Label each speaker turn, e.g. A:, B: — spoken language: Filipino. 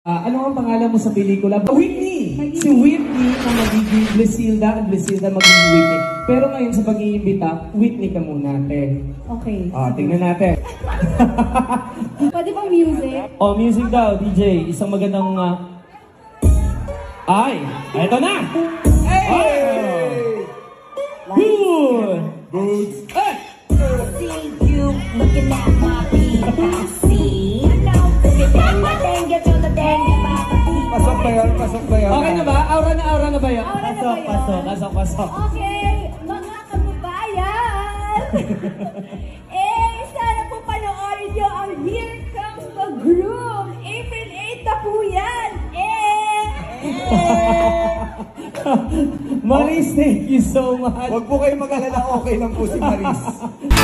A: Ano ang pangalan mo sa pelikula? Whitney! Si Whitney ang magiging Blisilda at Blisilda magiging Whitney. Pero ngayon sa pag-iimbita, Whitney ka muna, te.
B: Okay.
A: Tingnan natin.
B: Pwede bang music?
A: Music daw, DJ. Isang magandang... Eto na!
C: Hey!
A: Good!
C: Good.
D: See you looking at my feet. I see.
C: Pasok ba yan? Pasok ba yan?
A: Okay na ba? Aura na ba yun?
B: Aura na ba yun?
A: Pasok.
B: Okay, mga kababayan! Sana po panoorin nyo ang Here Comes the Groom! April 8 na po yan!
A: Maris, thank you so much.
C: Huwag po kayo mag-alala, okay lang po si Maris.